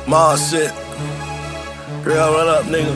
Mars shit. Real, what up, nigga?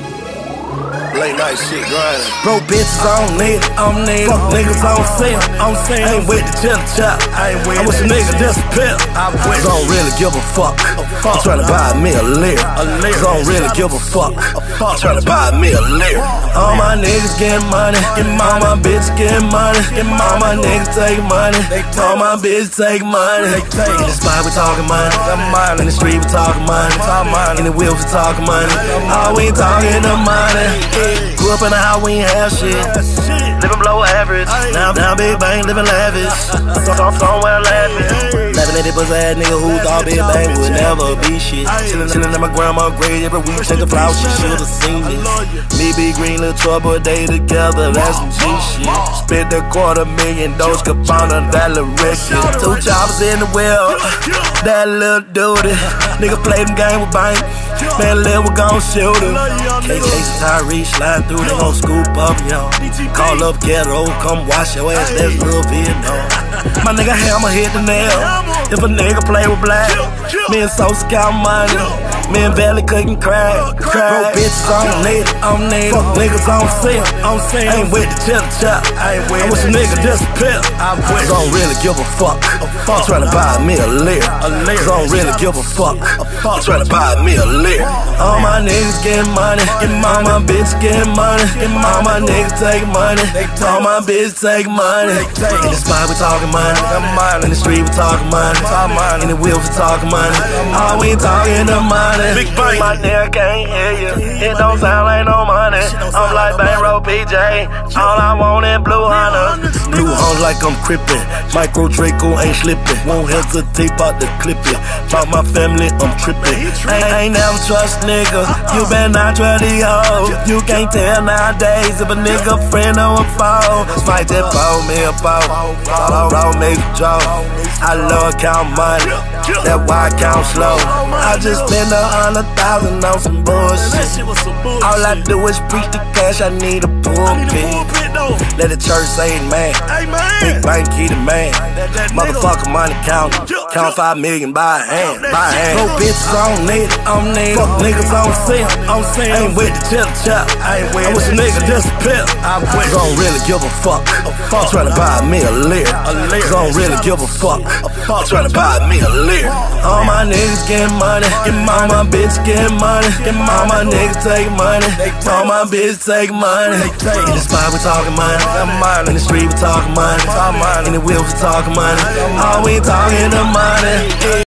Late night shit grinding. Broke bitches, I don't need it. Fuck niggas, I don't see them. I ain't with the chill chop. I wish a nigga disappear. I don't really give a fuck. I'm tryna buy me a lyric. I don't really give a fuck. I'm tryna buy me a lyric. All my niggas getting money. All my bitches getting money. All my niggas take money. All my bitches take money. In the spot we talking money. In the street we talking money. In the wheel we talking money. All we talking the money. Grew up in a house, we ain't have shit. Living below average. Now Big Bang living lavish. Somewhere laughing. Laughing at that pussy ass nigga who thought Big Bang would never be shit. Chillin' at my grandma's grave every week. Take a flower, she should've seen this. Me, Big Green, Lil Trouble, a day together, that's some G shit. Spent $250,000, Cabana, that little record. 2 choppers in the wheel, that little duty. Nigga play them game with Bank. Man, Lil, we gon' shoot him. KK Tyree slide through, they gon' scoop up, yo. Call up Ghetto, come wash your ass, that's Lil Vietnam. My nigga Hammer hit the nail. If a nigga play with Black, me and Sosa got money. Me and Valley cooking crack. Broke bitches, I don't need it. Fuck niggas, I don't see them. I ain't with the chill chop. I wish a nigga disappear. I don't really give a fuck. I'm tryna buy me a lyric. I don't really give a fuck. I'm tryna buy me a lyric. All my niggas getting money. All my bitches getting money. All my niggas take money. All my bitches take money. In the spot we talking money. In the street we talking money. In the wheel we talking money. All we talking the money. Big Bang. My nigga can't hear you. It don't sound like no money. I'm like Bankroll PJ. All I want is Blue Hunter. Blue Hunter like I'm crippin'. Micro Draco ain't slippin'. Won't hesitate about the clip it. About my family, I'm trippin'. I ain't never trust nigga. You better not try these hoes. You can't tell nowadays if a nigga friend or a foe. Might just phone me a phone. Roll me a draw. I love count money. That's why I count slow. I just spend 100,000 on some bullshit. All I do is preach the cash, I need a pulpit. Let the church say amen. Big Bang key the man. Motherfucker money count 5 million by hand. Broke bitches, I don't need it. Fuck niggas, I don't see them. I ain't with the chill chop. I wish a nigga disappear. I don't really give a fuck. I'm tryna buy me a lyric. I don't really give a fuck. I'm tryna buy me a lyric. All my niggas getting money. All my bitches getting money. All my niggas take money. All my bitches take money. In the spot we talking money. In the street we talking money. In the wheel we talking money. All we talking the money.